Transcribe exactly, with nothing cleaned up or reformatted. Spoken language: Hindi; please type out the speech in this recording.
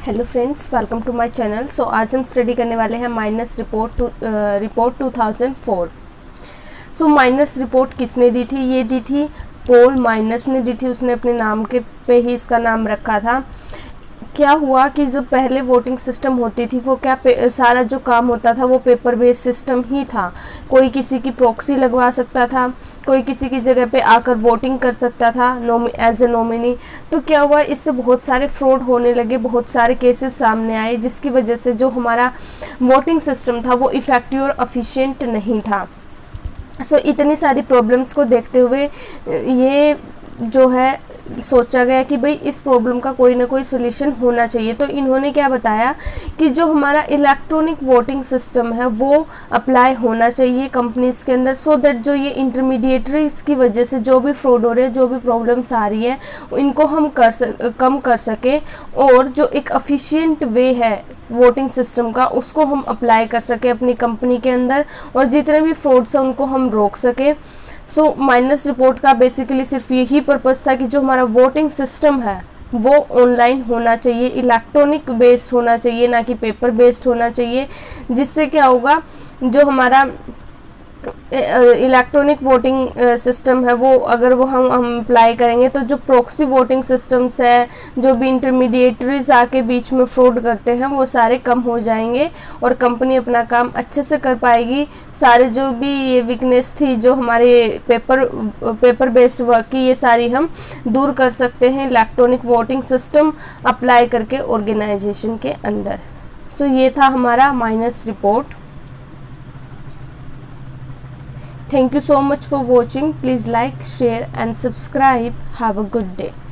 Hello friends, welcome to my channel. So आज हम स्टडी करने वाले हैं minus report to report two thousand four. So minus report किसने दी थी? ये दी थी पॉल माइनस ने दी थी। उसने अपने नाम के पे ही इसका नाम रखा था। क्या हुआ कि जो पहले वोटिंग सिस्टम होती थी वो क्या सारा जो काम होता था वो पेपर बेस्ड सिस्टम ही था। कोई किसी की प्रॉक्सी लगवा सकता था, कोई किसी की जगह पे आकर वोटिंग कर सकता था एज ए नॉमिनी। तो क्या हुआ, इससे बहुत सारे फ्रॉड होने लगे, बहुत सारे केसेस सामने आए, जिसकी वजह से जो हमारा वोटिंग सिस्टम था वो इफ़ेक्टिव और एफिशिएंट नहीं था। सो so, इतनी सारी प्रॉब्लम्स को देखते हुए ये जो है सोचा गया कि भाई इस प्रॉब्लम का कोई ना कोई सोल्यूशन होना चाहिए। तो इन्होंने क्या बताया कि जो हमारा इलेक्ट्रॉनिक वोटिंग सिस्टम है वो अप्लाई होना चाहिए कंपनीज के अंदर, सो दैट जो ये इंटरमीडिएटरीज की वजह से जो भी फ्रॉड हो रहे हैं, जो भी प्रॉब्लम्स आ रही है, इनको हम कर सक, कम कर सकें, और जो एक एफिशिएंट वे है वोटिंग सिस्टम का उसको हम अप्लाई कर सकें अपनी कंपनी के अंदर, और जितने भी फ्रॉड्स हैं उनको हम रोक सकें। सो माइनस रिपोर्ट का बेसिकली सिर्फ यही पर्पस था कि जो हमारा वोटिंग सिस्टम है वो ऑनलाइन होना चाहिए, इलेक्ट्रॉनिक बेस्ड होना चाहिए, ना कि पेपर बेस्ड होना चाहिए। जिससे क्या होगा, जो हमारा इलेक्ट्रॉनिक वोटिंग सिस्टम है वो अगर वो हम हम अप्लाई करेंगे तो जो प्रॉक्सी वोटिंग सिस्टम्स है, जो भी इंटरमीडिएटरीज आके बीच में फ्रॉड करते हैं, वो सारे कम हो जाएंगे और कंपनी अपना काम अच्छे से कर पाएगी। सारे जो भी ये वीकनेस थी जो हमारे पेपर पेपर बेस्ड वर्क की, ये सारी हम दूर कर सकते हैं इलेक्ट्रॉनिक वोटिंग सिस्टम अप्लाई करके ऑर्गेनाइजेशन के अंदर। सो so, ये था हमारा minus report. Thank you so much for watching. Please like, share and subscribe. Have a good day.